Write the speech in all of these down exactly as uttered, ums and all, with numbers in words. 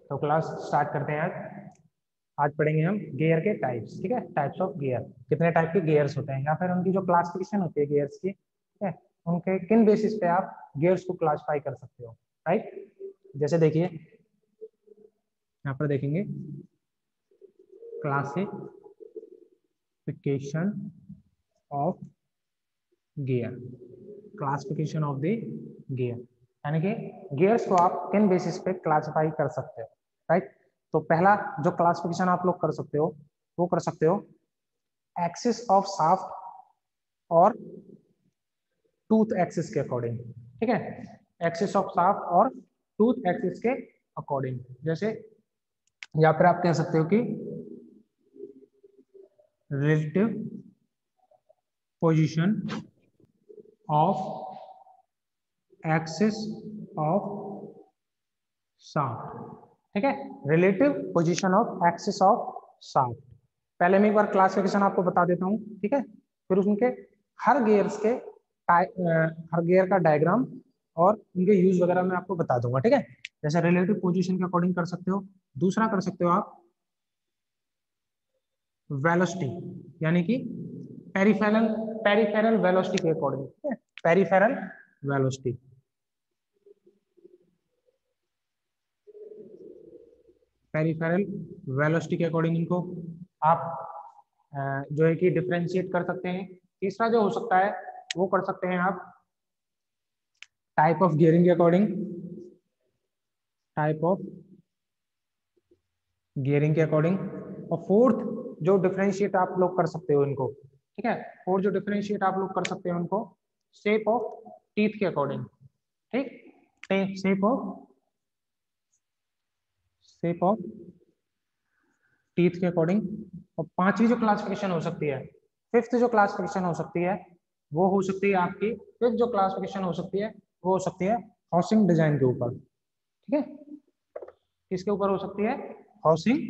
तो class start करते हैं। आज आज पढ़ेंगे हम गियर के टाइप्स। ठीक है, टाइप्स ऑफ गियर, कितने टाइप के गियर्स होते हैं या फिर उनकी जो क्लासिफिकेशन होती है गियर्स की। ठीक है, उनके किन बेसिस पे आप गियर्स को क्लासिफाई कर सकते हो। राइट, जैसे देखिए यहाँ पर देखेंगे classification of gear, classification of the gear, यानी कि गियर्स को आप किन बेसिस पे क्लासिफाई कर सकते हो। राइट, तो पहला जो क्लासिफिकेशन आप लोग कर सकते हो वो कर सकते हो एक्सिस ऑफ शाफ्ट और टूथ एक्सिस के अकॉर्डिंग। ठीक है, एक्सिस ऑफ शाफ्ट और टूथ एक्सिस के अकॉर्डिंग। जैसे यहाँ पर आप कह सकते हो कि relative position of axis of shaft. ठीक है, relative position of axis of shaft. पहले मैं एक बार क्लासिफिकेशन आपको बता देता हूँ। ठीक है, फिर उनके हर गियर्स के हर गियर का डायग्राम और उनके यूज वगैरह मैं आपको बता दूंगा। ठीक है, जैसे रिलेटिव पोजीशन के अकॉर्डिंग कर सकते हो। दूसरा कर सकते हो आप वेलोसिटी, यानी कि पेरिफेरल पेरिफेरल वेलोसिटी के अकॉर्डिंग। ठीक है, पेरिफेरल वेलोसिटी। पेरिफेरल वेलोसिटी के अकॉर्डिंग इनको आप जो है कि डिफरेंशिएट कर सकते हैं। तीसरा जो हो सकता है वो कर सकते हैं आप टाइप ऑफ गियरिंग के अकॉर्डिंग, टाइप ऑफ गियरिंग के अकॉर्डिंग। और फोर्थ जो डिफरेंशिएट आप लोग कर सकते हो इनको, ठीक है, फोर्थ जो डिफरेंशिएट आप लोग कर सकते हो उनको शेप ऑफ टीथ के अकॉर्डिंग। ठीक, shape of shape of teeth के अकॉर्डिंग। और पांचवी जो क्लासिफिकेशन हो सकती है, फिफ्थ जो क्लासिफिकेशन हो सकती है वो हो सकती है आपकी फिफ्थ जो क्लासिफिकेशन हो सकती है वो हो सकती है हाउसिंग डिजाइन के ऊपर। ठीक है, किसके ऊपर हो सकती है? हाउसिंग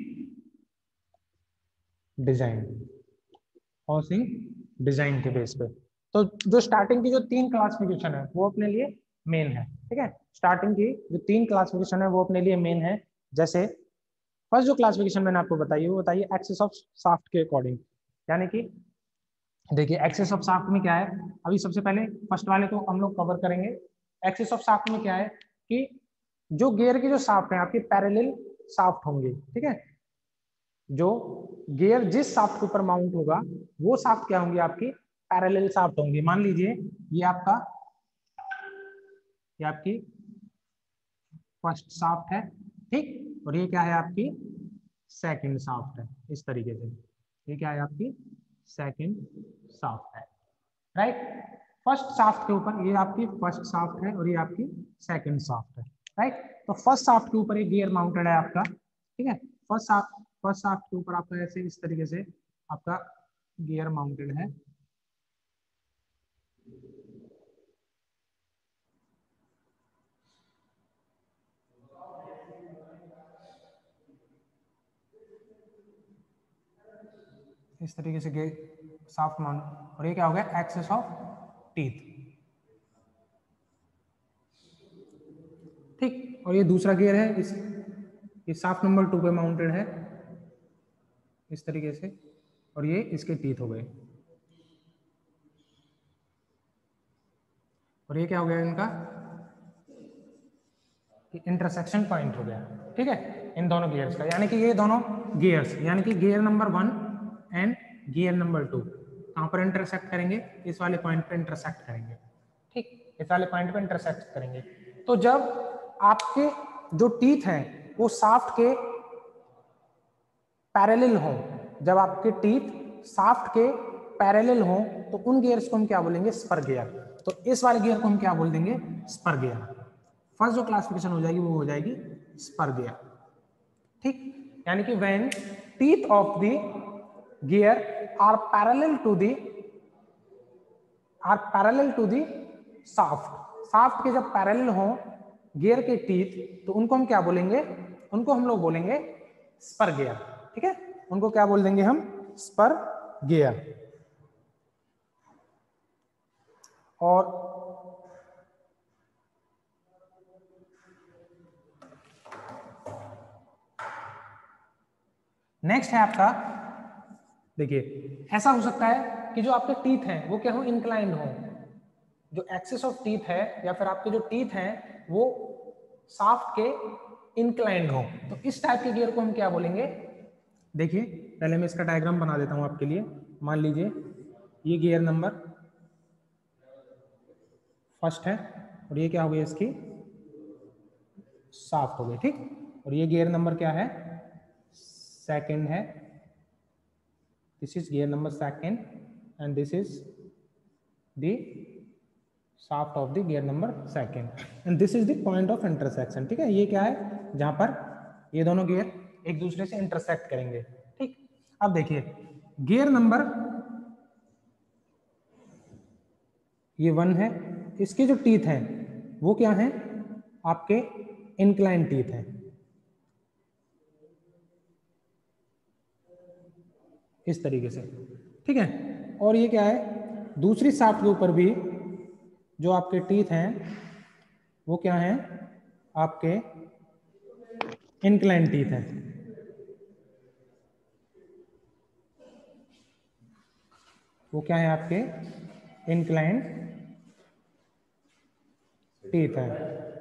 डिजाइन, हाउसिंग डिजाइन के बेस पे। तो जो स्टार्टिंग की जो तीन क्लासिफिकेशन है वो अपने लिए मेन है। ठीक है, स्टार्टिंग की जो तीन क्लासिफिकेशन है वो अपने लिए मेन है। जैसे फर्स्ट जो क्लासिफिकेशन मैंने आपको बताई वो बताइए एक्सिस ऑफ शाफ्ट के अकॉर्डिंग। यानी कि देखिए एक्सिस ऑफ शाफ्ट में क्या है, अभी सबसे पहले फर्स्ट वाले को हम लोग कवर करेंगे। एक्सिस ऑफ शाफ्ट में क्या है कि जो गियर की जो शाफ्ट है आपकी पैरेलल शाफ्ट होंगे। ठीक है, जो गियर जिस शाफ्ट के ऊपर माउंट होगा वो शाफ्ट क्या होंगी? आपकी पैरेलल शाफ्ट होंगी। मान लीजिए ये आपका ये आपकी फर्स्ट शाफ्ट है, ठीक, और ये क्या है? आपकी सेकंड शाफ्ट है। इस तरीके से ये क्या है? आपकी सेकंड शाफ्ट है। राइट, फर्स्ट शाफ्ट के ऊपर ये आपकी फर्स्ट शाफ्ट है और ये आपकी सेकंड शाफ्ट है। राइट, तो फर्स्ट शाफ्ट के ऊपर एक गियर माउंटेड है आपका। ठीक है, फर्स्ट शाफ्ट फर्स्ट शाफ्ट के ऊपर आपका ऐसे इस तरीके से आपका गियर माउंटेड है। इस तरीके से गियर शाफ्ट माउंट, और ये क्या हो गया? Axis of teeth. ठीक, और ये दूसरा गियर है, इस ये शाफ्ट नंबर टू पे माउंटेड है इस तरीके से, और ये इसके टीथ हो गए। और ये क्या हो गया? इनका इंटरसेक्शन पॉइंट हो गया। ठीक है, इन दोनों गियर्स का, यानी कि ये दोनों गियर्स यानी कि gear number one and gear number two कहां पर इंटरसेक्ट करेंगे? इस वाले पॉइंट पे इंटरसेक्ट करेंगे। ठीक, इस वाले पॉइंट पे इंटरसेक्ट करेंगे। तो जब आपके जो टीथ हैं वो शाफ्ट के पैरेलल हों, जब आपके टीथ शाफ्ट के पैरेलल हों तो उन गियर्स को हम क्या बोलेंगे? Spur gear. तो इस वाले गियर को हम क्या बोल देंगे? Spur gear. फर्स्ट जो क्लासिफिकेशन हो जाएगी वो हो जाएगी स्पर गियर। ठीक, यानी कि when teeth of the gear are parallel to the are parallel to the shaft, shaft के जब पैरेलल हो गियर के टीथ तो उनको हम क्या बोलेंगे? उनको हम लोग बोलेंगे स्पर गियर। ठीक है, उनको क्या बोल देंगे हम? Spur gear. और नेक्स्ट है आपका, देखिए ऐसा हो सकता है कि जो आपके टीथ हैं वो क्या हो, इंक्लाइंड हो, जो एक्सिस ऑफ टीथ है या फिर आपके जो टीथ हैं वो शाफ्ट के इंक्लाइंड हो, तो इस टाइप के गियर को हम क्या बोलेंगे। देखिए पहले मैं इसका डायग्राम बना देता हूं आपके लिए। मान लीजिए ये गियर नंबर फर्स्ट है और ये क्या हो गया, इसकी शाफ्ट हो गई, ठीक। और ये गियर नंबर क्या है, सेकंड है, this is gear number second and this is the shaft of the gear number second and this is the point of intersection, ठीक है। ये क्या है, जहां पर ये दोनों गियर एक दूसरे से इंटरसेक्ट करेंगे, ठीक। अब देखिए गियर नंबर ये वन है, इसके जो टीथ हैं वो क्या हैं, आपके इंक्लाइन टीथ हैं, इस तरीके से, ठीक है। और ये क्या है, दूसरी शाफ्ट के ऊपर भी जो आपके टीथ हैं वो क्या हैं, आपके इंक्लाइन टीथ हैं, वो क्या है, आपके इंक्लाइन टीथ है,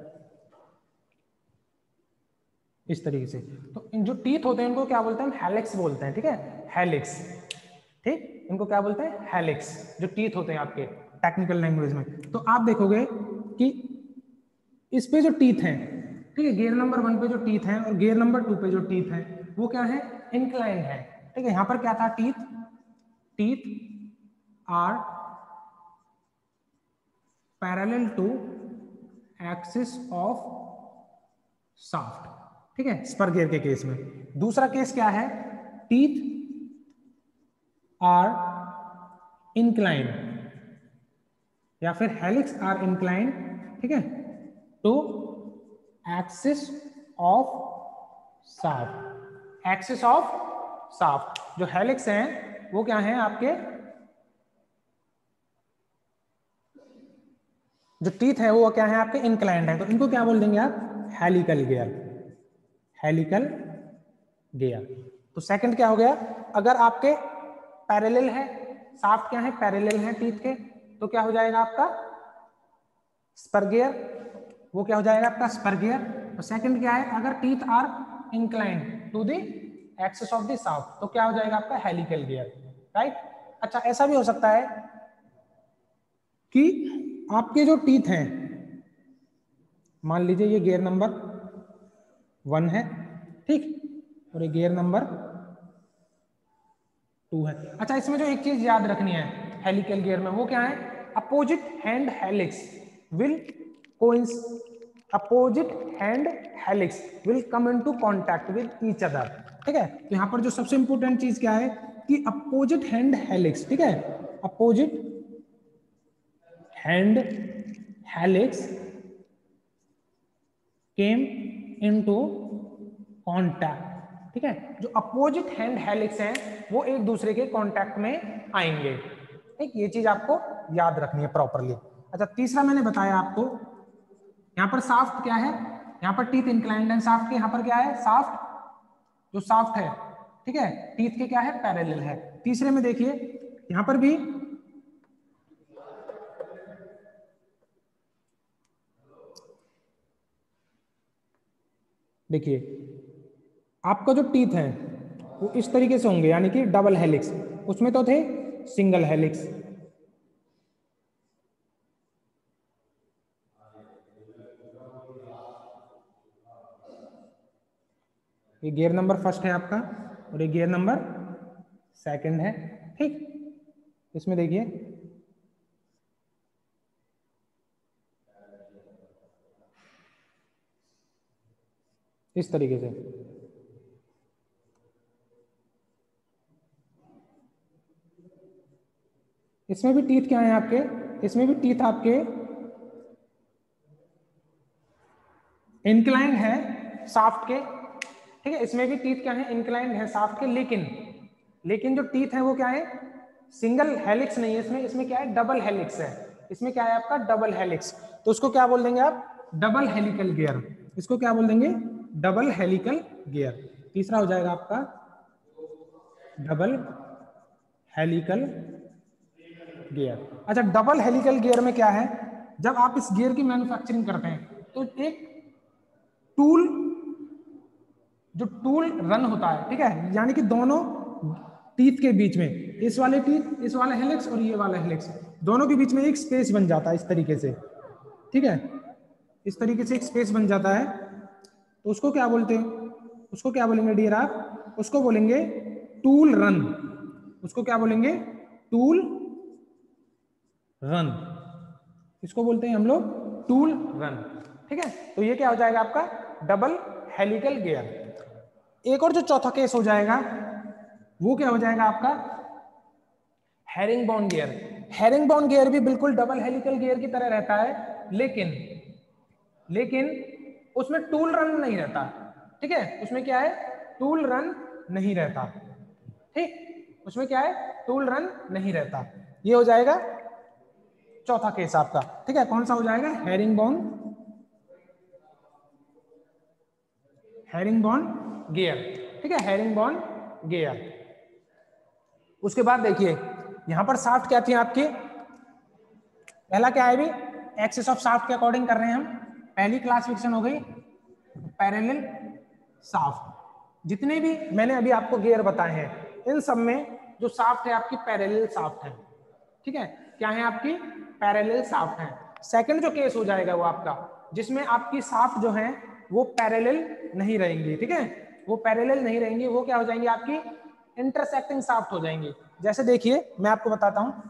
इस तरीके से। तो इन जो टीथ होते हैं इनको क्या बोलते हैं, हेलिक्स बोलते हैं, ठीक है, हेलिक्स, ठीक। इनको क्या बोलते हैं, हेलिक्स, जो टीथ होते हैं आपके टेक्निकल लैंग्वेज में। तो आप देखोगे कि इस पे जो टीथ हैं, ठीक है, गियर नंबर वन पे जो टीथ हैं और गियर नंबर टू पे जो टीथ हैं वो क्या है, इंक्लाइंड है, ठीक है। यहां पर क्या था, teeth teeth are parallel to axis of shaft, ठीक है, स्पर गियर के केस में। दूसरा केस क्या है, टीथ आर इंक्लाइन या फिर हेलिक्स आर इंक्लाइन, ठीक है, to axis of shaft, axis of shaft. जो हेलिक्स हैं वो क्या हैं, आपके जो टीथ है वो क्या है, आपके इंक्लाइंड है, तो इनको क्या बोल देंगे आप, हेलिकल गियर, हेलिकल गियर। तो सेकंड क्या हो गया, अगर आपके पैरेलल है, शाफ्ट क्या है, पैरेलल है टीथ के, तो क्या हो जाएगा आपका स्पर गियर, वो क्या हो जाएगा आपका स्पर गियर। और सेकंड क्या है, अगर teeth are inclined to the axis of the shaft, तो क्या हो जाएगा आपका हेलिकल गियर, राइट। अच्छा ऐसा भी हो सकता है कि आपके जो टीथ हैं, मान लीजिए ये गियर नंबर वन है, ठीक, और ये गियर नंबर टू है। अच्छा इसमें जो एक चीज याद रखनी है हेलिकल गियर में, वो क्या है, opposite hand helix will coins opposite hand helix will come into contact with each other, ठीक है। तो यहां पर जो सबसे इंपॉर्टेंट चीज क्या है कि अपोजिट हैंड हेलिक्स, ठीक है, opposite hand helix came into contact, ठीक है। जो अपोजिट हैंड हेलिक्स हैं वो एक दूसरे के कांटेक्ट में आएंगे, ठीक, ये चीज आपको याद रखनी है प्रॉपरली। अच्छा तीसरा मैंने बताया आपको, यहां पर शाफ्ट क्या है, यहां पर टीथ इंक्लाइंड है शाफ्ट के, यहां पर क्या है, शाफ्ट जो शाफ्ट है, ठीक है, टीथ के क्या है, पैरेलल है। तीसरे में देखिए यहां पर भी देखिए आपका जो टीथ है वो इस तरीके से होंगे, यानी कि डबल हेलिक्स, उसमें तो थे सिंगल हेलिक्स। ये गियर नंबर फर्स्ट है आपका और ये गियर नंबर सेकंड है, ठीक। इसमें देखिए इस तरीके से, इसमें भी टीथ क्या है आपके, इसमें भी टीथ आपके इंक्लाइंड है शाफ्ट के, ठीक है, इसमें भी टीथ क्या है, इंक्लाइंड है शाफ्ट के, लेकिन लेकिन जो टीथ है वो क्या है, सिंगल हेलिक्स नहीं है इसमें, इसमें क्या है, डबल हेलिक्स है, इसमें क्या है आपका डबल हेलिक्स। तो उसको क्या बोल देंगे आप, डबल हेलिकल गियर, इसको क्या बोल देंगे, डबल हेलिकल गियर। तीसरा हो जाएगा आपका डबल हेलिकल गियर। अच्छा, डबल हेलिकल गियर में क्या है, जब आप इस गियर की मैन्युफैक्चरिंग करते हैं तो एक टूल, जो टूल रन होता है, ठीक है, यानी कि दोनों टीथ के बीच में, इस वाले टीथ, इस वाला हेलिक्स और ये वाला हेलिक्स, दोनों के बीच में एक स्पेस बन जाता है इस तरीके से, ठीक है, इस तरीके से एक स्पेस बन जाता है। तो उसको क्या बोलते हैं, उसको क्या बोलेंगे डियर आप, उसको बोलेंगे टूल रन। उसको क्या बोलेंगे, टूल रन, इसको बोलते हैं हम लोग टूल रन, ठीक है। तो ये क्या हो जाएगा आपका डबल हेलिकल गियर। एक और जो चौथा केस हो जाएगा वो क्या हो जाएगा आपका herringbone gear. Herringbone gear भी बिल्कुल डबल हेलिकल गियर की तरह रहता है, लेकिन लेकिन उसमें टूल रन नहीं रहता, ठीक है, उसमें क्या है, टूल रन नहीं रहता, ठीक, उसमें क्या है, टूल रन नहीं रहता। ये हो जाएगा चौथा केस आपका, ठीक है। कौन सा हो जाएगा, herringbone, herringbone gear, ठीक है, हैरिंग बाउंड गियर। उसके बाद देखिए यहां पर शाफ्ट क्या थी आपकी, पहला क्या है भी, एक्सिस ऑफ शाफ्ट के अकॉर्डिंग कर रहे हैं हम। पहली क्लासिफिकेशन हो गई पैरेलल शाफ्ट। जितने भी मैंने अभी आपको गियर बताए हैं इन सब में जो शाफ्ट है आपकी पैरेलल शाफ्ट है, ठीक है, क्या है आपकी पैरेलल शाफ्ट है। सेकंड जो केस हो जाएगा वो आपका जिसमें आपकी शाफ्ट जो है वो पैरेलल नहीं रहेंगी, ठीक है, वो पैरेलल नहीं रहेंगी, वो क्या हो जाएंगी आपकी इंटरसेक्टिंग शाफ्ट हो जाएंगी। जैसे देखिए मैं आपको बताता हूं,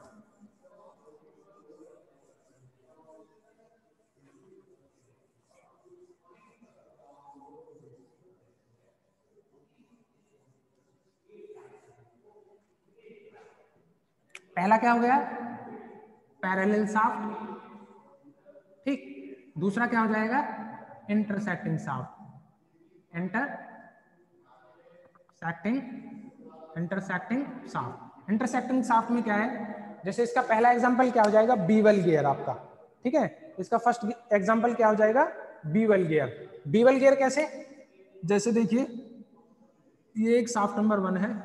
पहला क्या हो गया पैरेलल शाफ्ट, ठीक, दूसरा क्या हो जाएगा intersecting shaft, intersecting intersecting shaft. Intersecting shaft में क्या है, जैसे इसका पहला एग्जांपल क्या हो जाएगा बीवल गियर आपका, ठीक है, इसका फर्स्ट एग्जांपल क्या हो जाएगा बीवल गियर। बीवल गियर कैसे, जैसे देखिए ये एक शाफ्ट नंबर वन है,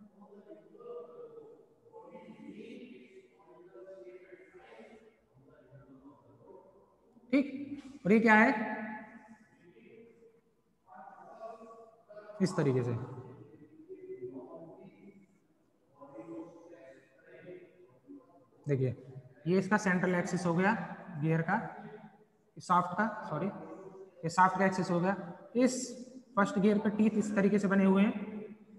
ठीक, और ये क्या है इस तरीके से, देखिए ये इसका सेंट्रल एक्सिस हो गया गियर का, शाफ्ट का, सॉरी ये शाफ्ट का एक्सिस हो गया। इस फर्स्ट गियर पे टीथ इस तरीके से बने हुए हैं,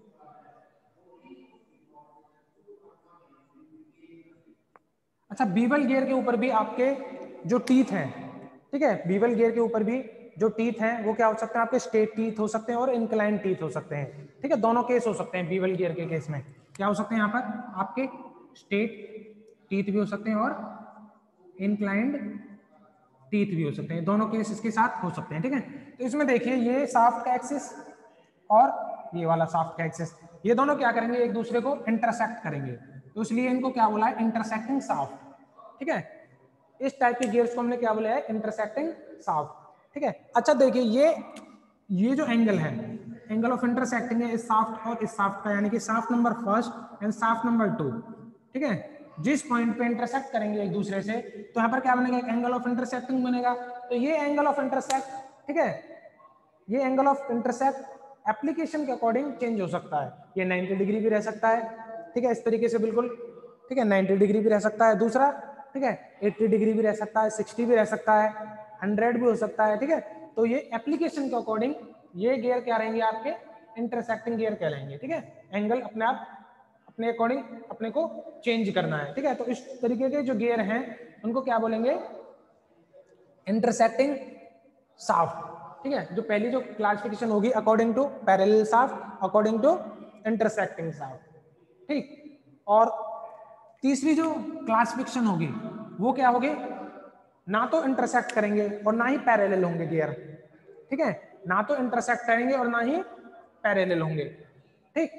अच्छा बीवल गियर के ऊपर भी आपके जो टीथ हैं, ठीक है, बीवल गियर के ऊपर भी जो टीथ हैं वो क्या हो सकते हैं आपके स्ट्रेट टीथ हो सकते हैं और इंक्लाइन टीथ हो सकते हैं, ठीक है, दोनों केस हो सकते हैं बीवल गियर के केस में। क्या हो सकते हैं यहाँ पर आपके स्ट्रेट टीथ भी हो सकते हैं और इंक्लाइंड टीथ भी हो सकते हैं, दोनों केस इसके साथ हो सकते हैं, ठीक है। तो इसमें देखिए ये शाफ्ट का एक्सिस और ये वाला शाफ्ट का एक्सिस, ये दोनों क्या करेंगे एक दूसरे को इंटरसेक्ट करेंगे, तो इसलिए इनको क्या बोला है इंटरसेक्टिंग शाफ्ट, ठीक है। इस टाइप के गियर्स को हमने क्या बोला है इंटरसेक्टिंग शाफ्ट, ठीक है। अच्छा देखिए ये ये जो एंगल है एंगल ऑफ इंटरसेक्टिंग है इस शाफ्ट और इस शाफ्ट का, यानी कि shaft number first and shaft number two, ठीक है, जिस पॉइंट पे इंटरसेक्ट करेंगे एक दूसरे से तो यहाँ पर क्या बनेगा एक एंगल ऑफ इंटरसेक्टिंग बनेगा। तो ये एंगल ऑफ इंटरसेक्ट, ठीक है, ये एंगल ऑफ इंटरसेक्ट एप्लीकेशन के अकॉर्डिंग चेंज हो सकता है, ये नाइंटी डिग्री भी रह सकता है, ठीक है, इस तरीके से बिल्कुल, ठीक है, नाइंटी डिग्री भी रह सकता है दूसरा, ठीक है, अस्सी डिग्री भी रह सकता है, साठ भी रह सकता है, सौ भी हो सकता है, ठीक है। तो ये एप्लीकेशन के अकॉर्डिंग ये गियर क्या रहेंगे आपके इंटरसेक्टिंग गियर कहलाएंगे, ठीक है, एंगल अपने आप अपने अकॉर्डिंग अपने को चेंज करना है, ठीक है। तो इस तरीके के जो गियर हैं उनको क्या बोलेंगे इंटरसेक्टिंग शाफ्ट, ठीक है। जो पहली जो क्लासिफिकेशन होगी according to parallel shaft, according to intersecting shaft, ठीक। और तीसरी जो क्लासिफिकेशन होगी वो क्या होगी, ना तो इंटरसेक्ट करेंगे और ना ही पैरेलल होंगे गियर, ठीक है, ना तो इंटरसेक्ट करेंगे और ना ही पैरेलल होंगे, ठीक,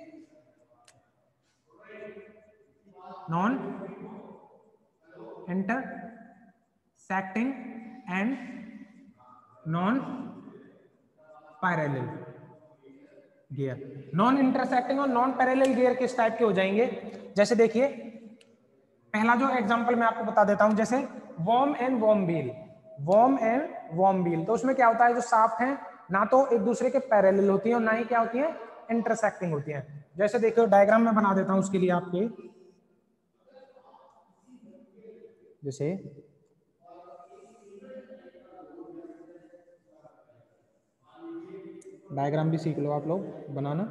non intersecting and non parallel, gear. Non intersecting और नॉन पैरेलल गियर किस टाइप के हो जाएंगे? जैसे देखिए पहला जो एग्जांपल मैं आपको बता देता हूं, जैसे worm and worm wheel, worm and worm wheel, तो उसमें क्या होता है, जो शाफ्ट है ना तो एक दूसरे के पैरेलल होती है और ना ही क्या होती है, इंटरसेक्टिंग होती है। जैसे देखो डायग्राम में बना देता हूं उसके लिए आपके, जैसे डायग्राम भी सीख लो आप लोग बनाना।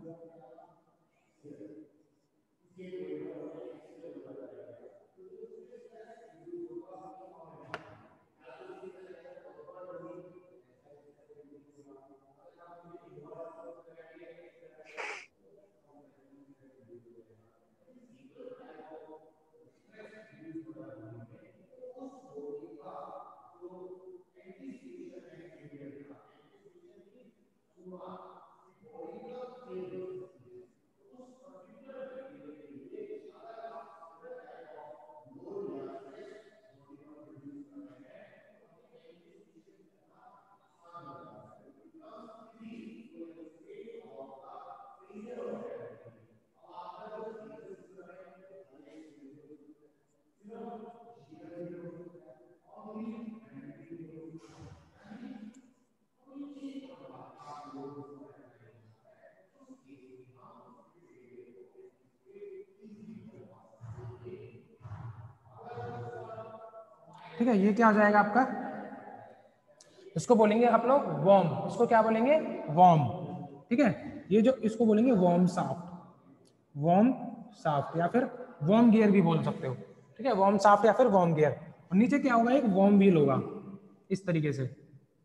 ठीक है, ये क्या हो जाएगा आपका, इसको बोलेंगे आप लोग वॉर्म, इसको क्या बोलेंगे, वॉर्म। ठीक है, ये जो इसको बोलेंगे वॉर्म शाफ्ट, वॉर्म शाफ्ट या फिर वॉर्म गियर भी बोल सकते हो। ठीक है, वॉर्म शाफ्ट या फिर वॉर्म गियर। और नीचे क्या होगा, एक वॉर्म व्हील होगा इस तरीके से।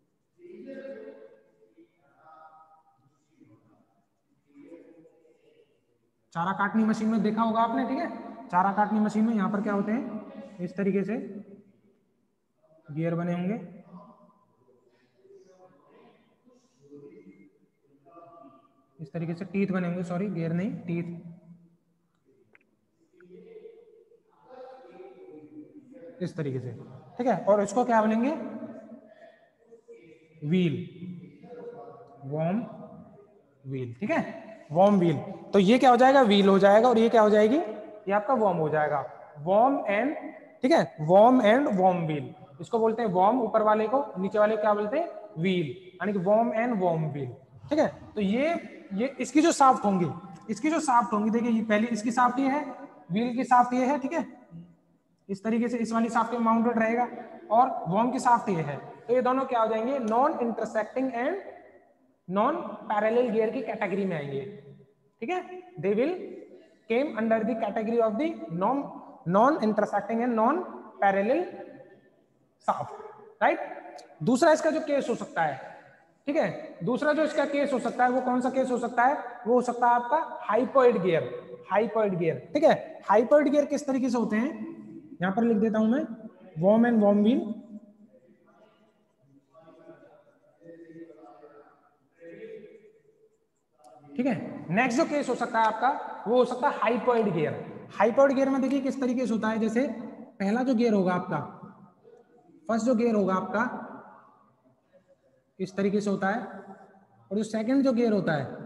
चारा काटनी मशीन में देखा होगा आपने। ठीक है, चारा काटनी मशीन में यहाँ पर क्या होते हैं, इस तरीके से गियर बने होंगे। इस तरीके से टीथ बने होंगे, सॉरी गियर नहीं टीथ। इस तरीके से। ठीक है, और इसको क्या बोलेंगे, व्हील, वॉर्म व्हील। ठीक है, वॉर्म व्हील। तो ये क्या हो जाएगा, व्हील हो जाएगा, और ये क्या हो जाएगी, ये आपका वॉर्म हो जाएगा, वॉर्म एंड, ठीक है, वॉर्म एंड वॉर्म व्हील। इसको बोलते हैं वॉर्म ऊपर वाले को, नीचे वाले को क्या बोलते हैं, व्हील, यानी कि वॉर्म एंड वॉर्म व्हील। ठीक है, तो ये ये इसकी जो शाफ्ट होंगी, इसकी जो शाफ्ट होंगी, देखिए ये पहली इसकी शाफ्ट ये है, व्हील की शाफ्ट ये है। ठीक है, इस तरीके से इस वाली शाफ्ट पे माउंटेड रहेगा, और वॉर्म की शाफ्ट ये है। तो ये दोनों क्या हो जाएंगे, non intersecting and non parallel gear की कैटेगरी में आएंगे। ठीक है, they will came under the category of the non non intersecting and non parallel shaft. Right, दूसरा इसका जो केस हो सकता है, ठीक है, दूसरा जो इसका केस हो सकता है वो कौन सा केस हो सकता है, वो हो सकता है आपका हाइपोइड गियर, हाइपोइड गियर। ठीक है, हाइपोइड गियर किस तरीके से होते हैं, यहां पर लिख देता हूं मैं, वॉर्म एंड वॉर्म व्हील। ठीक है, नेक्स्ट जो केस हो सकता है आपका, वो हो सकता है हाइपोइड गियर। हाइपोइड गियर में देखिए किस तरीके से होता है, जैसे पहला जो गियर होगा आपका, फर्स्ट जो गियर होगा आपका इस तरीके से होता है, और जो सेकंड जो गियर होता है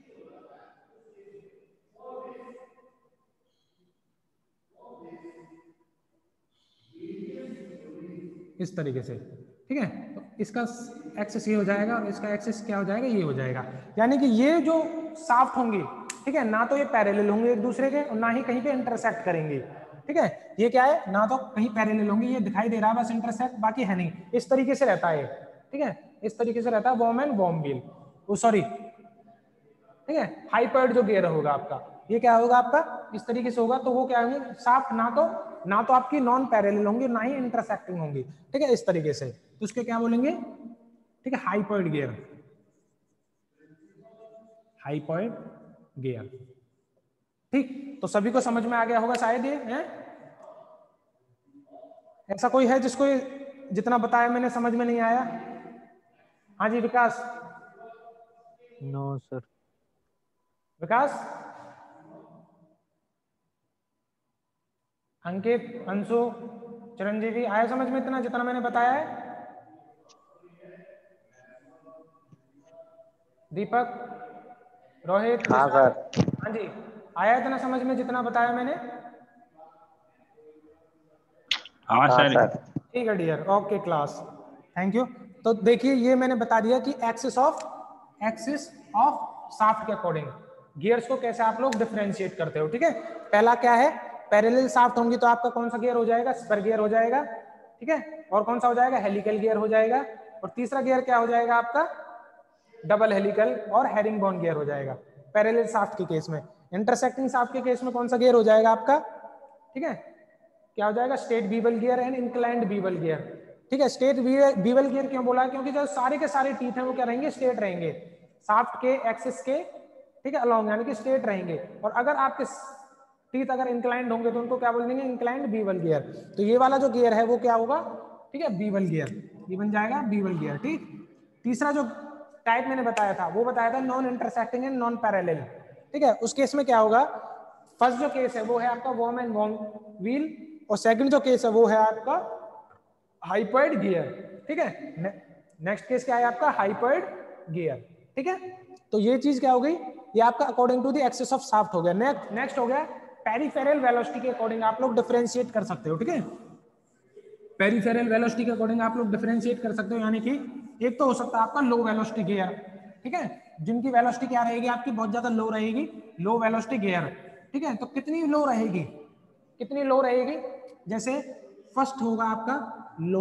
इस तरीके से। ठीक है, तो इसका एक्सेस ये हो जाएगा और इसका एक्सेस क्या हो जाएगा, ये हो जाएगा। यानी कि ये जो शाफ्ट होंगे, ठीक है, ना तो ये पैरेलल होंगे एक दूसरे के, और ना ही कहीं पे इंटरसेक्ट करेंगे। ठीक है, ये क्या है, ना तो कहीं पैरेलल होंगे, ये दिखाई दे रहा है बस इंटरसेक्ट, बाकी है नहीं। इस तरीके से रहता है। ठीक है, इस तरीके से रहता है worm and worm wheel, oh sorry. ठीक है, हाइपोइड जो गियर होगा आपका, ये क्या होगा आपका, इस तरीके से होगा। तो वो क्या होंगे, शाफ्ट ना तो ना तो आपकी नॉन पैरेलल होंगी, ना ही इंटरसेक्टिंग होंगी। ठीक है, इस तरीके से, तो उसके क्या बोलेंगे, ठीक है, हाइपोइड गियर, हाइपोइड गियर। ठीक, तो सभी को समझ में आ गया होगा शायद ये है? ऐसा कोई है जिसको जितना बताया मैंने समझ में नहीं आया? हाँ जी विकास। No sir. विकास, अंकित, अंशु, चिरंजीवी, आया समझ में इतना जितना मैंने बताया है? दीपक, रोहित, हाँ विशाल, सर। हाँ जी, आया इतना समझ में जितना बताया मैंने? हाँ हाँ सर। सर। ठीक है dear, okay class, thank you. तो देखिए ये मैंने बता दिया कि axis of axis of shaft के अकॉर्डिंग गियर्स को कैसे आप लोग डिफरेंशिएट करते हो। ठीक है, पहला क्या है, पैरेलल शाफ्ट होंगी तो आपका कौन सा गियर हो जाएगा, स्पर गियर हो जाएगा। ठीक है, और कौन सा हो जाएगा, हेलिकल गियर हो जाएगा। और तीसरा गियर क्या हो जाएगा आपका, डबल हेलिकल और हेरिंग बोन गियर हो जाएगा पैरेलल शाफ्ट के केस में। इंटरसेक्टिंग शाफ्ट के केस में कौन सा गियर हो जाएगा आपका, ठीक है, क्या हो जाएगा, straight bevel gear and inclined bevel gear. ठीक है, स्ट्रेट बीवल गियर क्यों बोला, क्योंकि जो सारे के सारे टीथ हैं वो क्या रहेंगे, स्ट्रेट रहेंगे, शाफ्ट के एक्सिस के, ठीक है, अलोंग, यानी कि स्ट्रेट रहेंगे। और अगर आपके टीथ अगर इंक्लाइंड होंगे तो उनको क्या बोल देंगे, इंक्लाइंड बीवल गियर। तो ये वाला जो गियर है वो क्या होगा, ठीक है, बीवल गियर, ये बन जाएगा बीवल गियर। ठीक, तीसरा जो टाइप मैंने बताया था वो बताया था non intersecting and non parallel. ठीक है, उस केस में क्या होगा, फर्स्ट जो केस है वो है आपका वॉर्म एंड वॉर्म व्हील, और सेकंड जो केस है वो है आपका हाइपर्ड गियर। ठीक है, ने, नेक्स्ट केस क्या है आपका, हाइपर्ड गियर। ठीक है, तो ये चीज क्या हो गई, ये आपका according to the axis of shaft हो गया। नेक्स्ट नेक्स्ट हो गया पेरिफेरल वेलोसिटी के अकॉर्डिंग आप लोग डिफरेंशिएट कर सकते हो। ठीक है, पेरिफेरल वेलोसिटी के अकॉर्डिंग आप लोग डिफरेंशिएट कर सकते हो, यानी कि एक तो हो सकता है आपका लो वेलोसिटी गियर, ठीक है, जिनकी वेलोसिटी क्या रहेगी आपकी, बहुत ज्यादा लो रहेगी, लो वेलोसिटी गियर। ठीक है, तो कितनी लो रहेगी, कितनी लो रहेगी, जैसे फर्स्ट होगा आपका लो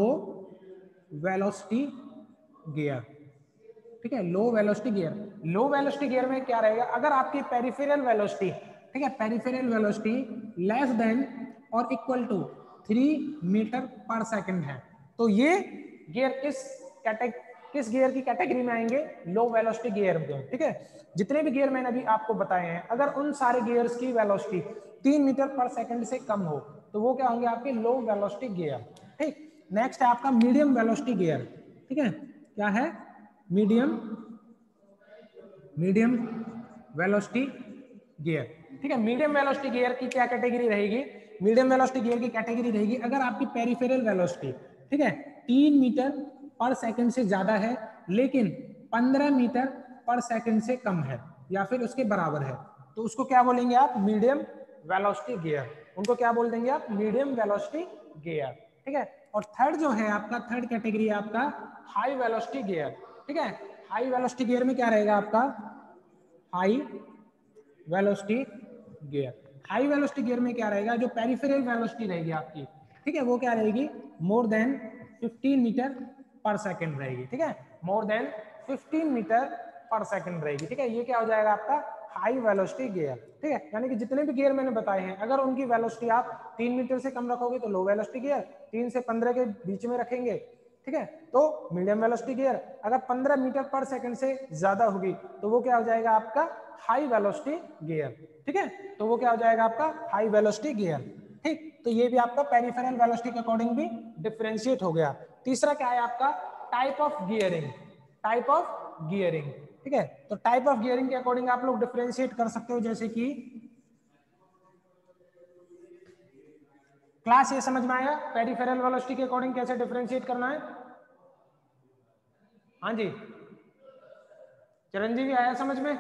वेलोसिटी गियर। ठीक है, low velocity gear, low velocity gear में क्या रहेगा, अगर आपकी पेरिफेरल वेलोसिटी, ठीक है, पेरिफेरल वेलोसिटी लेस देन और equal to three metre per second है, तो ये गियर किस कैटेगरी, किस गियर की कैटेगरी में आएंगे, लो वेलोसिटी गियर में। ठीक है, जितने भी गियर मैंने अभी आपको बताए हैं, अगर उन सारे गियर्स की वेलोसिटी तीन मीटर पर सेकंड से कम हो तो वो क्या होंगे आपके, लो वेलोसिटी गियर। ठीक, नेक्स्ट है आपका मीडियम वेलोसिटी गियर। ठीक है, क्या है, मीडियम मीडियम वेलोसिटी गियर। ठीक है, मीडियम वेलोसिटी गियर की क्या कैटेगरी रहेगी, मीडियम वेलोसिटी गियर की कैटेगरी रहेगी अगर आपकी पेरिफेरल वेलोसिटी, ठीक है, तीन मीटर पर सेकंड से ज्यादा है लेकिन पंद्रह मीटर पर सेकंड से कम है या फिर उसके बराबर है, तो उसको क्या बोलेंगे आप, मीडियम वेलोसिटी गियर। उनको क्या बोल देंगे आप, मीडियम वेलोसिटी गियर। ठीक है, और थर्ड जो है आपका, थर्ड कैटेगरी आपका हाई वेलोसिटी गियर। ठीक है, हाई वेलोसिटी गियर में क्या रहेगा आपका, high velocity gear. High velocity gear में क्या रहेगा, जो पेरिफेरल वेलोसिटी रहेगी आपकी, ठीक है, वो क्या रहेगी, more than fifteen metre per second रहेगी। ठीक है, more than fifteen metre per second रहेगी। ठीक है, ये क्या हो जाएगा आपका हाई वेलोसिटी गियर। ठीक है, यानी कि जितने भी गियर मैंने बताए हैं अगर उनकी वेलोसिटी आप तीन मीटर से कम रखोगे तो लो वेलोसिटी गियर, तीन से पंद्रह के बीच में रखेंगे, ठीक है, तो मीडियम वेलोसिटी गियर, अगर पंद्रह मीटर पर सेकंड से ज्यादा होगी तो वो क्या हो जाएगा आपका हाई वेलोसिटी गियर। ठीक है, तो वो क्या हो जाएगा आपका हाई वेलोसिटी गियर। ठीक, तो ये भी आपका पेरिफेरल वेलोसिटी के अकॉर्डिंग भी डिफरेंशिएट हो गया। तीसरा क्या है आपका, type of gearing, type of gearing. ठीक है, तो टाइप ऑफ गियरिंग के अकॉर्डिंग आप लोग डिफरेंशिएट कर सकते हो, जैसे कि क्लास ये समझ में आया, पेरिफेरल वेलोसिटी के अकॉर्डिंग कैसे डिफरेंशिएट करना है। हाँ जी, चिरंजीवी आया समझ में।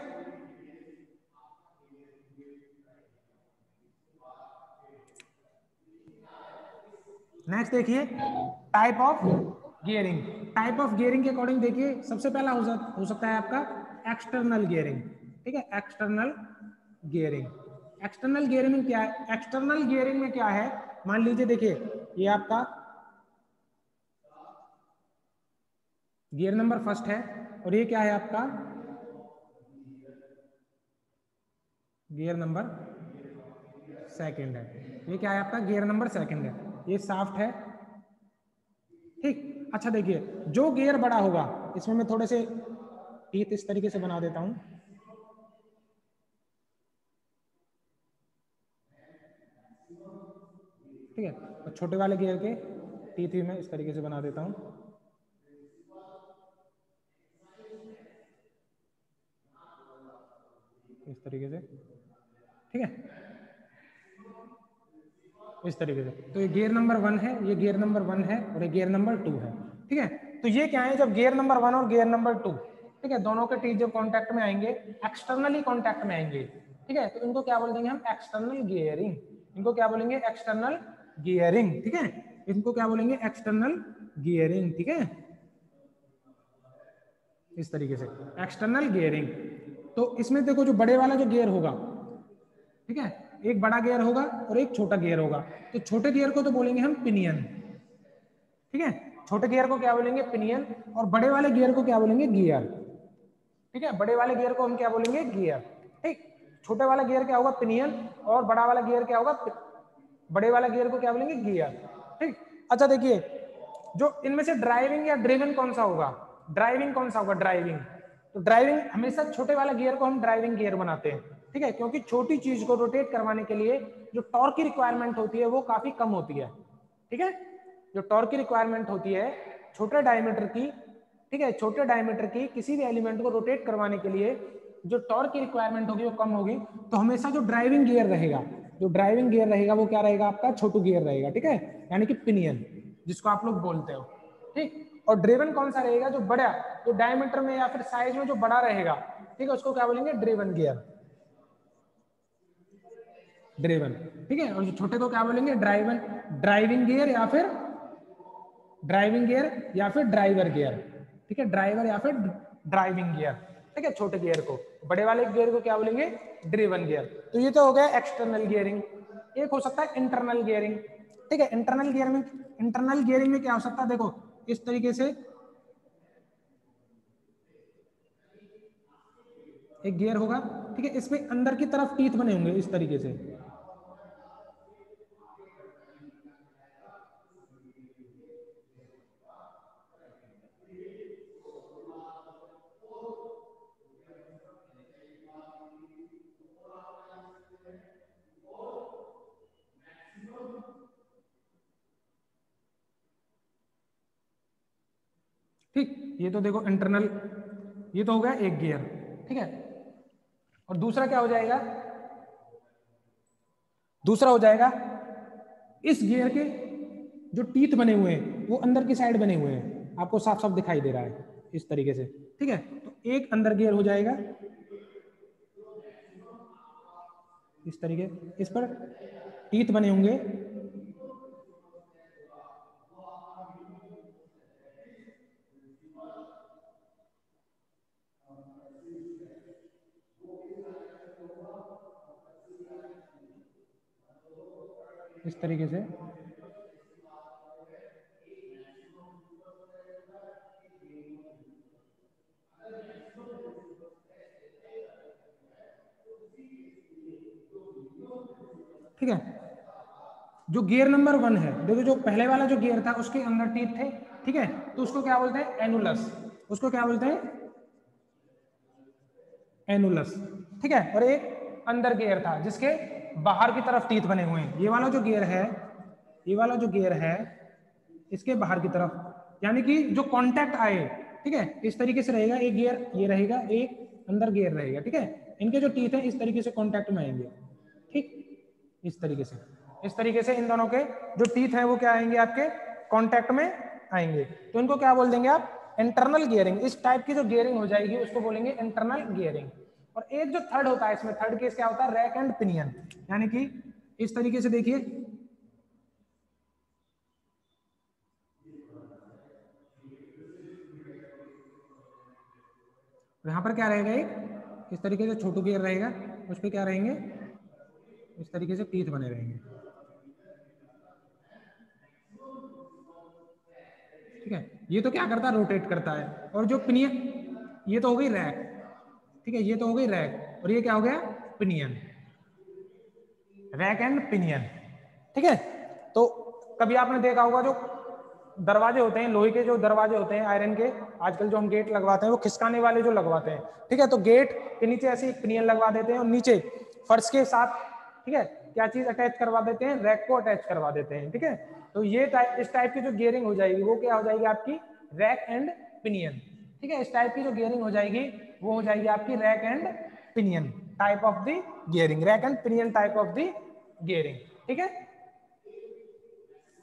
नेक्स्ट देखिए type of gearing. Type of gearing के अकॉर्डिंग देखिए, सबसे पहला हो, हो सकता है आपका एक्सटर्नल गियरिंग। ठीक है, एक्सटर्नल गियरिंग। एक्सटर्नल गियरिंग में क्या है, एक्सटर्नल गियरिंग में क्या है, मान लीजिए देखिए ये आपका गियर नंबर फर्स्ट है और ये क्या है आपका गियर नंबर सेकंड है, ये क्या है आपका गियर नंबर सेकंड है, ये शाफ्ट है। ठीक, अच्छा देखिए जो गियर बड़ा होगा, इसमें मैं थोड़े से टीथ इस तरीके से बना देता हूं, ठीक है, और छोटे वाले गियर के टीथ भी मैं इस तरीके से बना देता हूं। इस तरीके से, ठीक है, इस तरीके से। तो ये गियर नंबर वन है, ये गियर नंबर वन है और ये गियर नंबर टू है। ठीक है, तो ये क्या है, जब गियर नंबर वन और गियर नंबर टू ठीक है, दोनों के टीथ जब कांटेक्ट में आएंगे, एक्सटर्नली कांटेक्ट में आएंगे, ठीक है, तो इनको क्या बोल देंगे हम, एक्सटर्नल गियरिंग। इनको क्या बोलेंगे, एक्सटर्नल गियरिंग, ठीक है, इनको क्या बोलेंगे, एक्सटर्नल गियरिंग, ठीक है, इस तरीके से एक्सटर्नल गियरिंग। तो इसमें देखो जो बड़े वाला जो गियर होगा, ठीक है, एक बड़ा गियर होगा और एक छोटा गियर होगा, तो छोटे गियर को तो बोलेंगे हम पिनियन, ठीक है, छोटे गियर को क्या बोलेंगे, पिनियन, और बड़े वाले गियर को क्या बोलेंगे, गियर, ठीक है, बड़े वाले गियर को हम क्या बोलेंगे, गियर, ठीक, छोटे वाला गियर क्या होगा, पिनियन, और बड़ा वाला गियर क्या होगा, बड़े वाला गियर को क्या बोलेंगे, गियर, ठीक। अच्छा देखिए, जो इनमें से ड्राइविंग या ड्रिवन कौन सा होगा, ड्राइविंग कौन सा होगा, ड्राइविंग, तो ड्राइविंग हमेशा छोटे वाला गियर को हम ड्राइविंग गियर बनाते हैं, ठीक है, क्योंकि छोटी चीज को रोटेट करवाने के लिए जो टॉर्क की रिक्वायरमेंट होती है वो काफी कम होती है, ठीक है, जो टॉर्क की रिक्वायरमेंट होती है छोटे डायमीटर की, ठीक है, छोटे डायमीटर की किसी भी एलिमेंट को रोटेट करवाने के लिए जो टॉर्क की रिक्वायरमेंट होगी वो कम होगी, तो हमेशा जो ड्राइविंग गियर रहेगा, जो ड्राइविंग गियर रहेगा वो क्या रहेगा आपका, छोटू गियर रहेगा, ठीक है, यानी कि पिनियन जिसको आप लोग बोलते हो, ठीक। और ड्रिवन कौन सा रहेगा, जो बड़ा, जो डायमीटर में या फिर साइज में जो बड़ा रहेगा, ठीक है, उसको क्या बोलेंगे, ड्रिवन गियर, ड्रिवन, ठीक है, और जो छोटे को क्या बोलेंगे, ड्राइवन, ड्राइविंग गियर या फिर ड्राइविंग गियर या फिर ड्राइवर गियर, ठीक है, ड्राइवर या फिर ड्राइविंग गियर, ठीक है, छोटे गियर को, बड़े वाले गियर को क्या बोलेंगे, ड्रिवन गियर। तो ये तो हो गया एक्सटर्नल गियरिंग। एक हो सकता है इंटरनल गियरिंग, ठीक है, इंटरनल गियर में, इंटरनल गियरिंग में क्या हो सकता है, देखो इस तरीके से एक गियर होगा, ठीक है, इसमें अंदर की तरफ टीथ बने होंगे इस तरीके से, ठीक, ये तो देखो इंटरनल, ये तो हो गया एक गियर, ठीक है, और दूसरा क्या हो जाएगा, दूसरा हो जाएगा इस गियर के जो टीथ बने हुए हैं वो अंदर की साइड बने हुए हैं, आपको साफ साफ दिखाई दे रहा है इस तरीके से, ठीक है, तो एक अंदर गियर हो जाएगा इस तरीके, इस पर टीथ बने होंगे, इस तरीके से, ठीक है। जो गियर नंबर वन है, देखो जो पहले वाला जो गियर था उसके अंदर टीथ थे, ठीक है, तो उसको क्या बोलते हैं, एनुलस, उसको क्या बोलते हैं, एनुलस, ठीक है, और एक अंदर गियर था जिसके बाहर की तरफ टीथ बने हुए हैं, ये वाला जो गियर है, ये वाला जो गियर है इसके बाहर की तरफ, यानी कि जो कांटेक्ट आए, ठीक है, इस तरीके से रहेगा, एक गियर ये रहेगा, एक अंदर गियर रहेगा, ठीक है, इनके जो टीथ है इस तरीके से कांटेक्ट में आएंगे, ठीक, इस तरीके से, इस तरीके से इन दोनों के जो टीथ हैं वो क्या आएंगे, आपके कांटेक्ट में आएंगे, तो इनको क्या बोल देंगे आप, इंटरनल गियरिंग। इस टाइप की जो गियरिंग हो जाएगी उसको बोलेंगे इंटरनल गियरिंग। और एक जो थर्ड होता है, इसमें थर्ड केस क्या होता है, रैक एंड पिनियन, यानी कि इस तरीके से देखिए, यहां पर क्या रहेगा, एक इस तरीके से छोटू गियर रहेगा, उस पर क्या रहेंगे, इस तरीके से टीथ बने रहेंगे, ठीक है, ये तो क्या करता है, रोटेट करता है। और जो पिनियन, ये तो हो गई रैक, ठीक है, ये तो हो गई रैक, और ये क्या हो गया, पिनियन, रैक एंड पिनियन, ठीक है। तो कभी आपने देखा होगा जो दरवाजे होते हैं, लोहे के जो दरवाजे होते हैं आयरन के, आजकल जो हम गेट लगवाते हैं वो खिसकाने वाले जो लगवाते हैं, ठीक है, तो गेट के नीचे ऐसे एक पिनियन लगवा देते हैं और नीचे फर्श के साथ, ठीक है, क्या चीज अटैच करवा देते हैं, रैक को अटैच करवा देते हैं, ठीक है। तो ये टाइप, इस टाइप की जो गियरिंग हो जाएगी वो क्या हो जाएगी आपकी, रैक एंड पिनियन, ठीक है, इस टाइप की जो गियरिंग हो जाएगी वो हो जाएगी आपकी rack and pinion type of the gearing, rack and pinion type of the gearing, ठीक है।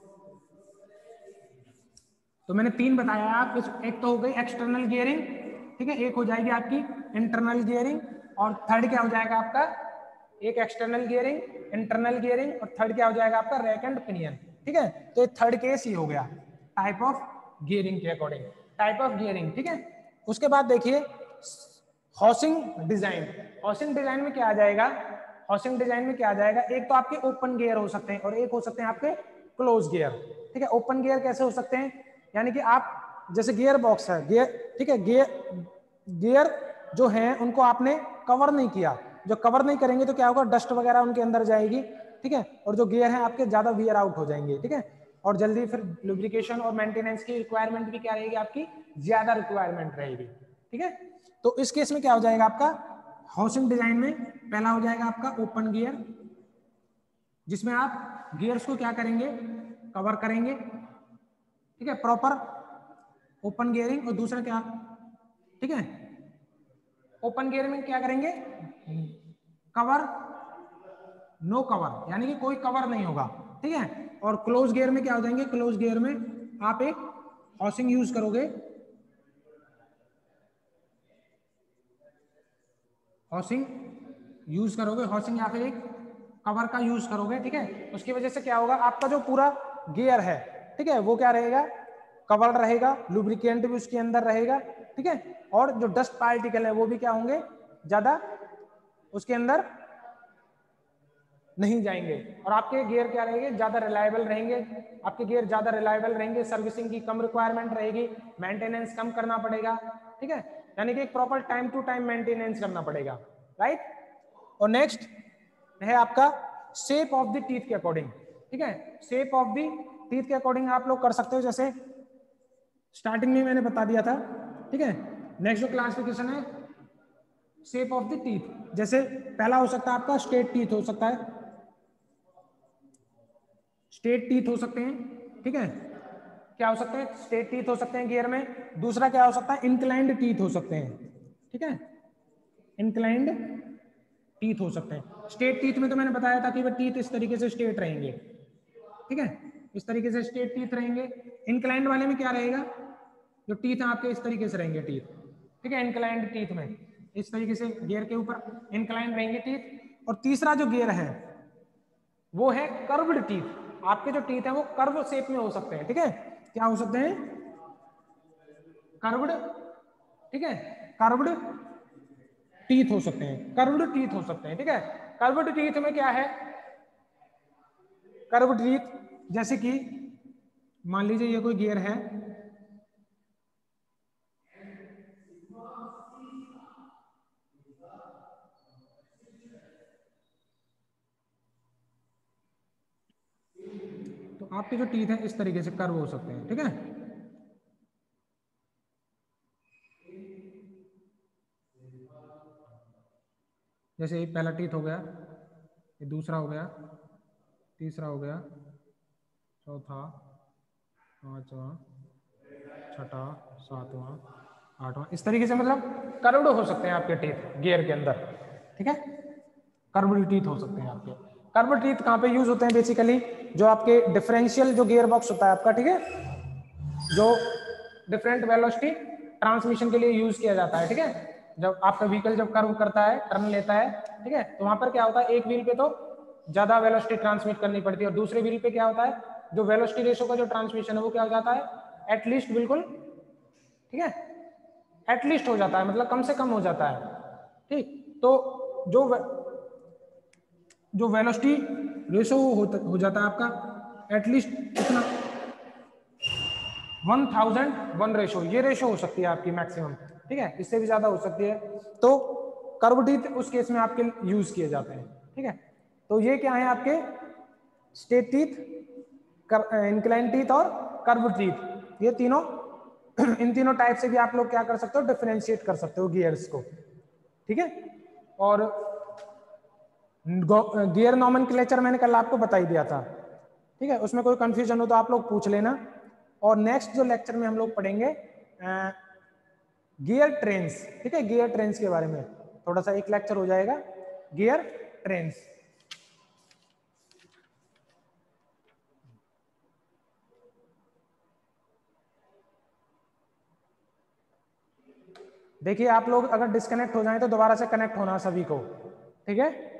तो मैंने तीन बताया आप, एक तो हो गई एक्सटर्नल गियरिंग, ठीक है, एक हो जाएगी आपकी इंटरनल गियरिंग और थर्ड क्या हो जाएगा आपका, एक एक्सटर्नल गियरिंग, इंटरनल गियरिंग और थर्ड क्या हो जाएगा आपका रैक एंड पिनियन। ठीक है, तो ये थर्ड केस ही हो गया टाइप ऑफ गियरिंग के अकॉर्डिंग, टाइप ऑफ गियरिंग। ठीक है, उसके बाद देखिए हाउसिंग डिजाइन। हाउसिंग डिजाइन में क्या आ जाएगा, हाउसिंग डिजाइन में क्या आ जाएगा, एक तो आपके ओपन गियर हो सकते हैं और एक हो सकते हैं आपके क्लोज गियर। ठीक है, ओपन गियर कैसे हो सकते हैं, यानी कि आप जैसे गियर बॉक्स है, गियर, ठीक है, गियर गियर जो हैं उनको आपने कवर नहीं किया, जो कवर नहीं करेंगे तो क्या होगा, डस्ट वगैरह उनके अंदर जाएगी। ठीक है, और जो गियर हैं आपके ज्यादा वियर आउट हो जाएंगे। ठीक है, और जल्दी फिर लुब्रिकेशन और मेंटेनेंस की रिक्वायरमेंट भी क्या रहेगी आपकी, ज्यादा रिक्वायरमेंट रहेगी। ठीक है, तो इस केस में क्या हो जाएगा आपका, हाउसिंग डिजाइन में पहला हो जाएगा आपका ओपन गियर, जिसमें आप गियर्स को क्या करेंगे, कवर करेंगे। ठीक है, प्रॉपर ओपन गियरिंग। और दूसरा क्या, ठीक है, ओपन गियर में क्या करेंगे, कवर, नो कवर, यानी कि कोई कवर नहीं होगा। ठीक है, और क्लोज गियर में क्या हो जाएंगे, क्लोज गियर में आप एक हाउसिंग यूज करोगे, हाउसिंग यूज करोगे, हाउसिंग या फिर एक कवर का यूज करोगे। ठीक है, उसकी वजह से क्या होगा, आपका जो पूरा गियर है, ठीक है, वो क्या रहेगा, कवर रहेगा, लुब्रिकेंट भी उसके अंदर रहेगा। ठीक है, और जो डस्ट पार्टिकल है वो भी क्या होंगे, ज्यादा उसके अंदर नहीं जाएंगे, और आपके गियर क्या रहेंगे, ज्यादा रिलायबल रहेंगे। आपके गियर ज्यादा रिलायबल रहेंगे, सर्विसिंग की कम रिक्वायरमेंट रहेगी, मेंटेनेंस कम करना पड़ेगा। ठीक है, यानी कि एक proper time to time maintenance करना पड़ेगा, राइट। और नेक्स्ट है आपका शेप ऑफ द टीथ के अकॉर्डिंग। ठीक है, शेप ऑफ द टीथ के अकॉर्डिंग आप लोग कर सकते हो, जैसे स्टार्टिंग में मैंने बता दिया था। ठीक है, नेक्स्ट जो क्लासिफिकेशन है शेप ऑफ द टीथ, जैसे पहला हो सकता है आपका स्ट्रेट टीथ हो सकता है, स्ट्रेट टीथ हो सकते हैं। ठीक है, क्या हो सकते हैं, स्ट्रेट टीथ हो सकते हैं गियर में। दूसरा क्या हो सकता है, इंक्लाइंड टीथ हो सकते हैं। ठीक है, इंक्लाइंड टीथ हो सकते हैं। स्ट्रेट टीथ में तो मैंने बताया था कि वह टीथ इस तरीके से स्ट्रेट रहेंगे। ठीक है, इस तरीके से स्ट्रेट टीथ रहेंगे। इंक्लाइंड वाले में क्या रहेगा, जो टीथ हैं आपके इस तरीके से रहेंगे टीथ। ठीक है, इंक्लाइंड टीथ में इस तरीके से गियर के ऊपर इंक्लाइंड रहेंगे टीथ। और तीसरा जो गियर है वो है कर्व्ड टीथ। आपके जो टीथ हैं वो कर्व शेप में हो सकते हैं। ठीक है, क्या हो सकते हैं, कर्व्ड। ठीक है, कर्व्ड टीथ हो सकते हैं, कर्व्ड टीथ हो सकते हैं। ठीक है, कर्व्ड टीथ में क्या है, कर्व्ड टीथ जैसे कि मान लीजिए ये कोई गियर है, तो आपके जो टीथ हैं इस तरीके से कर्व हो सकते हैं। ठीक है, जैसे ये पहला टीथ हो गया, ये दूसरा हो गया, तीसरा हो गया, चौथा, पांचवा, छठा, सातवां, आठवां, इस तरीके से मतलब कर्व्ड हो सकते हैं आपके टीथ गियर के अंदर। ठीक है, कर्व्ड टीथ हो सकते हैं आपके। कर्व्ड टीथ कहाँ पे यूज होते हैं, बेसिकली जो आपके डिफरेंशियल जो गियर बॉक्स होता है आपका, ठीक है, जो डिफरेंट वेलोसिटी ट्रांसमिशन के लिए यूज किया जाता है। ठीक है, जब आपका व्हीकल जब कर्व करता है, टर्न लेता है, ठीक है, तो वहां पर क्या होता है, एक व्हील पे तो ज्यादा वेलोसिटी ट्रांसमिट करनी पड़ती है और दूसरे व्हील पे क्या होता है, जो वेलोसिटी रेशो का जो ट्रांसमिशन है वो क्या हो जाता है, एटलीस्ट बिल्कुल, ठीक है, एटलीस्ट हो जाता है, मतलब कम से कम हो जाता है। ठीक, तो जो जो वेलोसिटी रेशो हो, हो जाता है आपका एटलीस्ट कितना, वन थाउजेंड वन रेशो, ये रेशो हो सकती है आपकी मैक्सिमम। ठीक है, इससे भी ज्यादा हो सकती है, तो कर्व टीथ उस केस में आपके यूज किए जाते हैं। ठीक है, तो ये क्या है आपके स्ट्रेट टीथ, इंक्लाइन टीथ और कर्व टीथ, ये तीनों इन तीनों टाइप से भी आप लोग क्या कर सकते हो, डिफरेंशिएट कर सकते हो गियर्स को। ठीक है, और गियर नॉमेनक्लेचर मैंने कल आपको बता ही दिया था। ठीक है, उसमें कोई कंफ्यूजन हो तो आप लोग पूछ लेना। और नेक्स्ट जो लेक्चर में हम लोग पढ़ेंगे गियर ट्रेन्स। ठीक है, गियर ट्रेन्स के बारे में थोड़ा सा एक लेक्चर हो जाएगा, गियर ट्रेन्स। देखिए आप लोग अगर डिस्कनेक्ट हो जाए तो दोबारा से कनेक्ट होना सभी को, ठीक है।